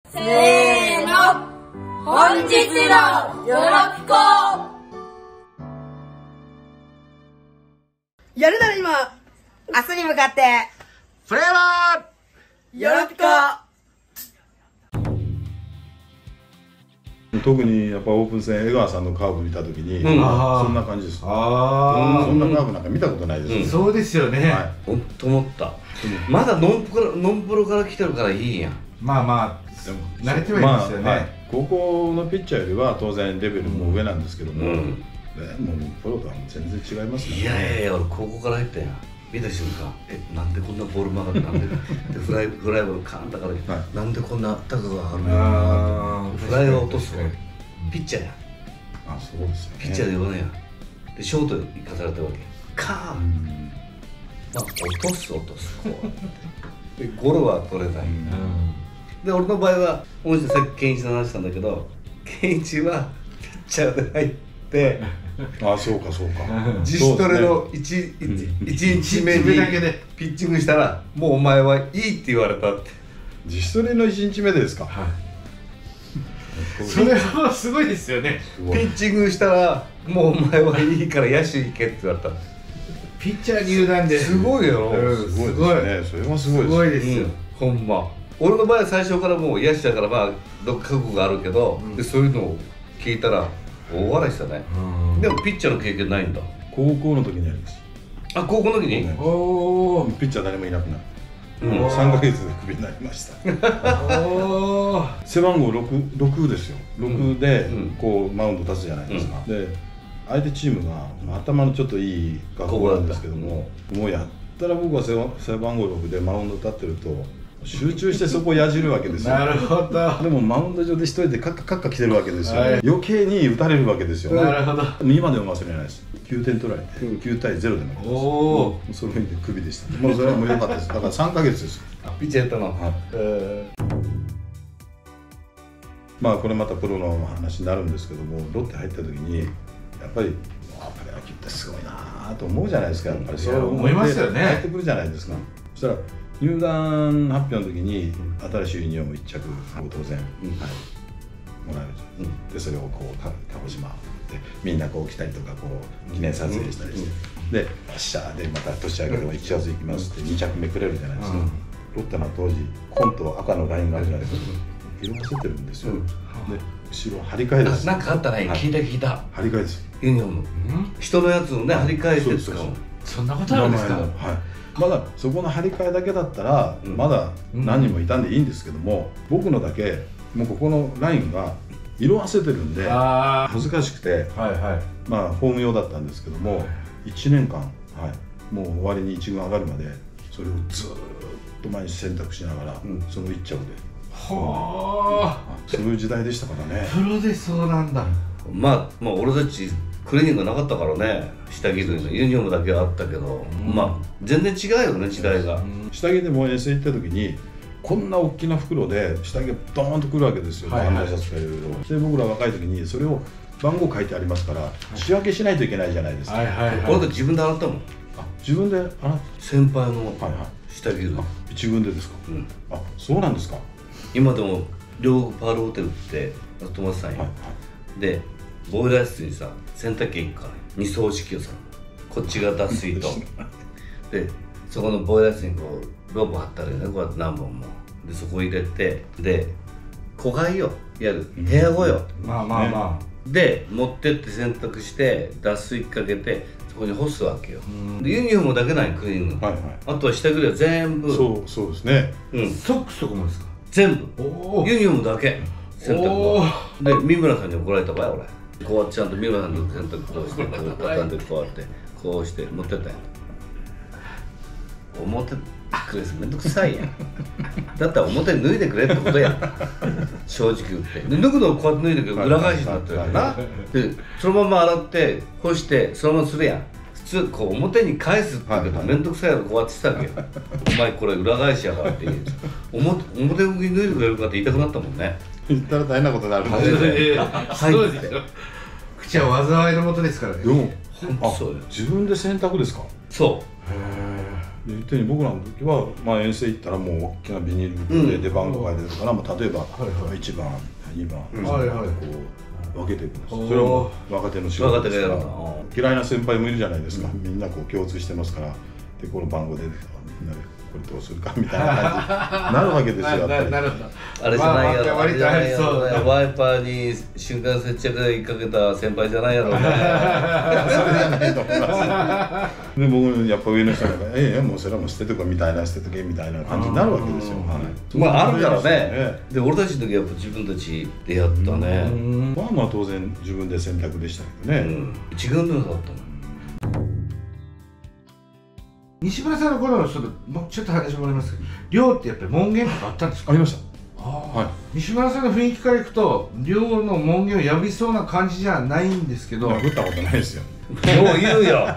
せーの、本日のよろぴこ。 やるなら今、 明日に向かってフレーバよろぴこ。 特にやっぱオープン戦江川さんのカーブ見たときに、そんな感じです。そんなカーブなんか見たことないです。 そうですよね。 ほんと思った。まだノンプロから来てるからいいやん。 まあまあ慣れてはいますよね。 高校のピッチャーよりは当然レベルも上なんですけども、もうプロとは全然違いますね。 いやいや、俺高校から入ったやん。見た瞬間、なんでこんなボール曲がったんで、フライボールカーンだから、なんでこんな高く上がるの？フライを落とすピッチャーや。 あ、そうですね。 ピッチャーで呼ばねや。でショートに行かされたわけ。カーン。まあ落とすこう。でゴロは取れない。で俺の場合はもうさっき健一の話したんだけど、健一はピッチャーで入って。 あ、そうかそうか。 自主トレの1日目にピッチングしたらもうお前はいいって言われたって。 自主トレの1日目ですか。 それはすごいですよね。 ピッチングしたらもうお前はいいから野手行けって言われた。 ピッチャー入団ですごいよ。 すごいですね。それはすごいです。 すごいですよ。 ほんま。俺の場合は最初からもう野手だからまあ覚悟があるけど、でそういうのを聞いたら大笑いしたね。でもピッチャーの経験ないんだ。 高校の時にあります。 あ、高校の時に？ おお。 ピッチャー誰もいなくなる。3ヶ月でクビになりました。背番号6ですよ。6でこうマウンド立つじゃないですか。で相手チームが頭のちょっといい学校なんですけども、もうやったら僕は背番号6でマウンド立ってると集中してそこをやじるわけですよ。 なるほど。 でもマウンド上で一人でカッカカッカ来てるわけですよ。余計に打たれるわけですよ。 なるほど。 今でも忘れないです。9点取られて9対0で負けてます。おお。それでクビでした。もうそれはもう良かったです。だから3ヶ月ですよ。 ピッチャーやったの。 まあこれまたプロの話になるんですけども、ロッテ入った時にやっぱりプロ野球ってすごいなと思うじゃないですか。やっぱりそう思いますよね。 入ってくるじゃないですか。そしたら入団発表の時に新しいユニフォーム1着当然もらえるんです。でそれをこう鹿児島でみんなこう来たりとかこう記念撮影したりして、で「シャーでまた年明けでも1月行きます」って2着目くれるじゃないですか。ロッテの当時紺と赤のラインがあるじゃないですか。色あせてるんですよ。で後ろ張り替えです。 なんかあったね。聞いた。 張り替えです。 ユニフォーム。人のやつをね張り替えて使う。 そんなことあるんですか。 まだそこの張り替えだけだったらまだ何人もいたんでいいんですけども、僕のだけもうここのラインが色あせてるんで恥ずかしくて、まあホーム用だったんですけども1年間、もう終わりに1軍上がるまでそれをずっと毎日洗濯しながらその1着で、そういう時代でしたからね。 プロでそうなんだ。 まあ俺たちクリーニングなかったからね。下着のユニフォームだけはあったけど、まあ全然違うよね時代が。 下着でも遠征行った時にこんな大きな袋で下着がドーンとくるわけですよ。案内シャツかいろいろ。で僕ら若い時にそれを番号書いてありますから仕分けしないといけないじゃないですか。 俺自分で洗ったもん。 自分で洗っ先輩の下着を。 一軍でですか。あ、そうなんですか。 今でも両国パールホテルって泊まってたんよ。でボイラー室にさ洗濯機行くから二層式をさ、こっちが脱水とでそこのボイラー室にこうロープ貼ってあるよね。こうやって何本もでそこ入れて、で小貝よ、いわゆる部屋子よ。で持ってって洗濯して脱水かけてそこに干すわけよ。でユニフォームだけないクリーニング。あとは下着は全部。 そうですね。 ソックスとかもですか。 全部ユニフォームだけ洗濯は。で三村さんに怒られたわよ俺。こうやってちゃんと三村さんの洗濯こうしてこう畳んでこうやってこうして持ってったんや。表くれめんどくさいやん。だったら表脱いでくれってことやん。正直言ってで脱ぐのをこうやって脱いでくれ裏返しになってるからな。でそのまま洗って干してそのままするやん。普通こう表に返すって言うけどめんどくさいやろ。こうやってしたわけよ。お前これ裏返しやからって言う。表に脱いでくれるかって言いたくなったもんね。 言ったら大変なことになるんで。 そうですよ。口は災いのもとですからね。 でも本当そうよ。 自分で洗濯ですか。 そう。 で言ったように僕らの時は、まあ、遠征行ったらもう大きなビニール袋で出番が書いてるから、もう例えば1番2番3番ってこう分けていくんです。それはもう若手の仕事ですから、嫌いな先輩もいるじゃないですか。みんなこう共通してますから、でこの番号でみんなでこれどうするかみたいな感じになるわけですよ。やっぱりなるほど。 あれじゃないやろ、あれじゃないやろ、 そうワイパーに瞬間接着剤かけた先輩じゃないやろね。 それじゃないと思います。で僕やっぱ上の人がもうそれはもう捨てとかみたいな捨てとけみたいな感じになるわけですよ。 まああるからね。で俺たちの時はやっぱ自分たちでやったね。 まあまあ当然自分で選択でしたけどね。 一軍でもだったもん。 西村さんの頃のちょっと話もらいますけど、寮ってやっぱり門限とかあったんですか？ ありました。 はい。西村さんの雰囲気からいくと寮の門限を破りそうな感じじゃないんですけど。 破ったことないですよ。 もう言うよ。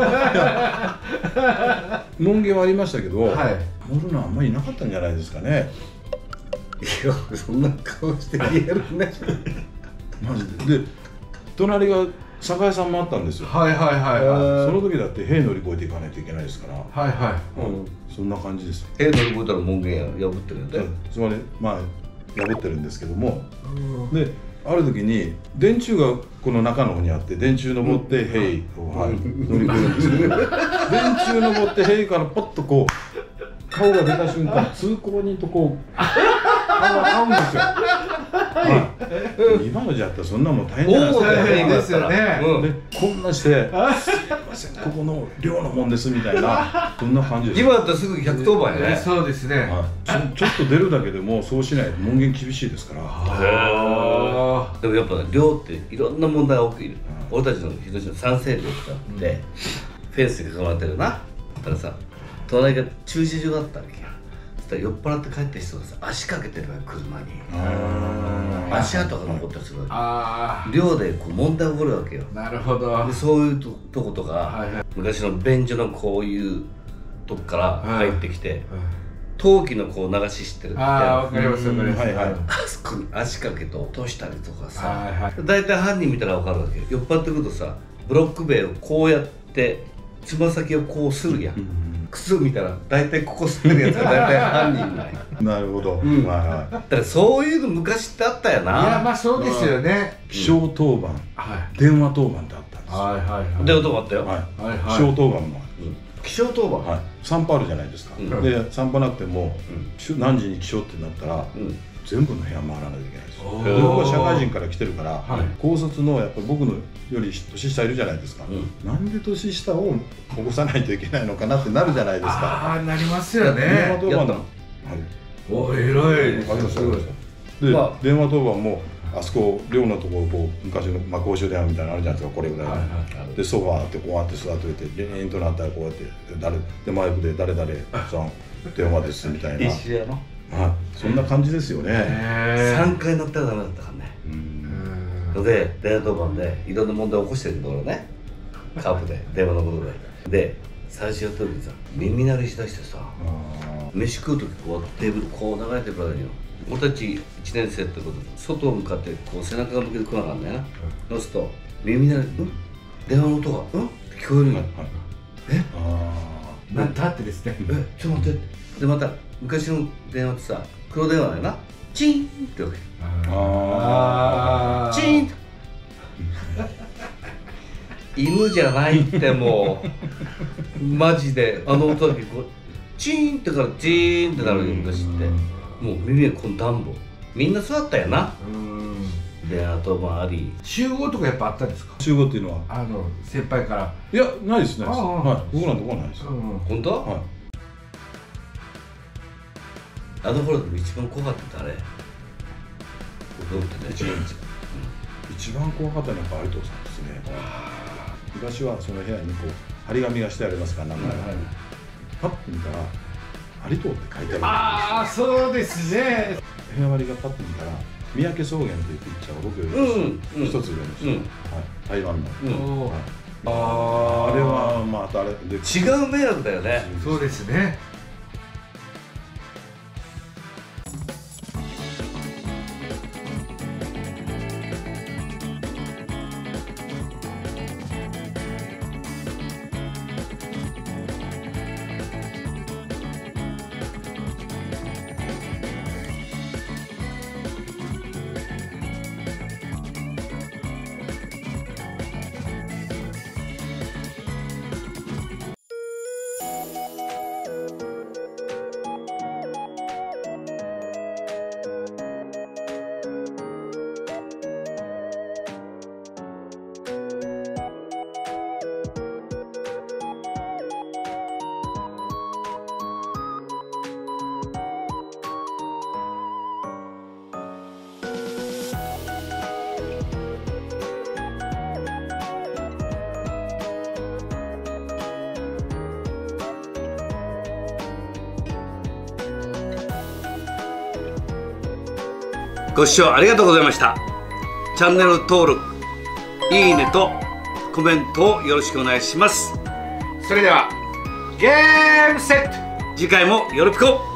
門限はありましたけど、 はい。 守るのはあんまりいなかったんじゃないですかね。 いやそんな顔して言えるね。 マジで。で隣が酒屋さんもあったんですよ。 はいはいはい。 その時だって塀乗り越えていかないといけないですから。 はいはい。 そんな感じです。 塀乗り越えたら門限破ってるんで。 つまりまあ破ってるんですけども、である時に電柱がこの中の方にあって電柱登って塀を乗り越えるんですけど、電柱登って塀からポッとこう顔が出た瞬間通行人とこう顔が合うんですよ。今のじゃったらそんなもん大変じゃないですか。 大変ですよね。 でこんなして「すいませんここの寮のもんです」みたいなそんな感じです。 今だったらすぐ110番やね。 そうですね。 ちょっと出るだけでもそうしないと門限厳しいですから。 でもやっぱ寮っていろんな問題が起きる。俺たちの広島三成寮ってあってフェンスに囲まれてるな。だからさ隣が駐車場だったわけよ。酔っ払って帰った人がさ足かけてるわよ車に。足跡が残ったりするわけ。寮でこう問題起こるわけよ。 なるほど。 でそういうとことか昔の便所のこういうとこから入ってきて陶器のこう流ししてるみたいな。 わかりますわかります。 あそこに足かけて落としたりとかさ、大体犯人見たら分かるわけよ。酔っ払ってくるとさブロック塀をこうやってつま先をこうするやん。靴を見たら大体ここ吸ってるやつが大体犯人ない。 なるほど。 だからそういうの昔ってあったよな。 いやまあそうですよね。 気象当番、電話当番ってあったんですよ。 はいはいはい。 電話当番あったよ。 気象当番も気象当番。 散歩あるじゃないですか。で散歩なくても何時に気象ってなったら全部の部屋回らないといけないですよ。僕は社会人から来てるから高卒のやっぱり僕のより年下いるじゃないですか。なんで年下を起こさないといけないのかなってなるじゃないですか。 ああなりますよね。 電話当番だ。 お偉いです。 で電話当番もあそこ寮のところこう昔の公衆電話みたいなのあるじゃないですか。これぐらいでソファーってこうやって座っておいてレーンとなったらこうやってでマイクで誰々さん電話ですみたいな。 一緒やろ。 そんな感じですよね。 3回乗ったらダメだったからね。で電話当番でいろんな問題起こしてるところね。カープで電話のことで最初やった時にさ耳鳴りしだしてさ飯食う時こうテーブルこう流れてるからよ。俺たち1年生ってことで外を向かってこう背中が向けてこなかったんだよな。そうすると耳鳴り電話の音がって聞こえるんよ。 なんだってですね。 ちょっと待って。でまた昔の電話ってさ黒電話だよな。チーンってわけ。チーンって犬じゃないってもうマジであの音だけこうチーンってからチーンってなるよ昔って。もう耳がこの暖房みんなそうだったよな。であとあり集合とかやっぱあったんですか？ 集合っていうのは先輩から。 いやないですね。はい僕らのところはないです。 本当？はい。あの頃でも一番怖かった誰？ 一番怖かったのは有藤さんですね。昔はその部屋にこう張り紙がしてありますから名前がパッと見たら有藤って書いてある。 ああそうですね。 部屋割りがパッと見たら三宅草原というピッチャーが僕より一つ上の人、台湾の。あれはまああれで違う迷惑だよね。 そうですね。 ご視聴ありがとうございました。チャンネル登録、いいねとコメントをよろしくお願いします。 それではゲームセット。 次回もよろぴこ。